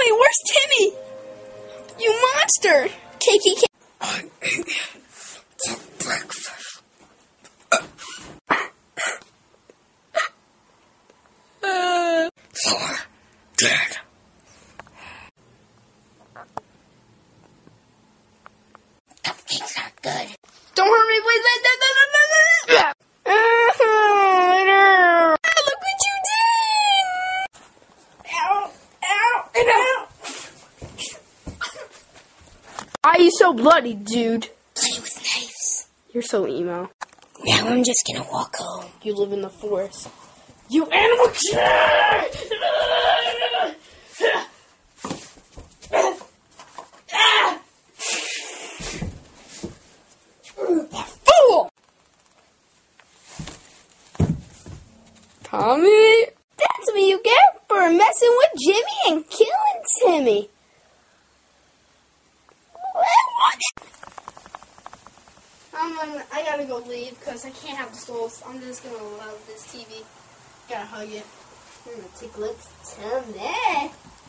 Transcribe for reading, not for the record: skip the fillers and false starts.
Tommy, where's Timmy? You monster! Cakey. I ate for breakfast. You're dead. Cupcakes are good. Don't hurt me, please. Look what you did! Ow! Ow! Ow! Why are you so bloody, dude? Play with knives. You're so emo. Now I'm just gonna walk home. You live in the forest. You animal killer! Fool! Tommy? That's what you get for messing with Jimmy and killing Timmy. I gotta go leave because I can't have the stools. I'm just gonna love this TV. Gotta hug it. I'm gonna take a look at Timmy.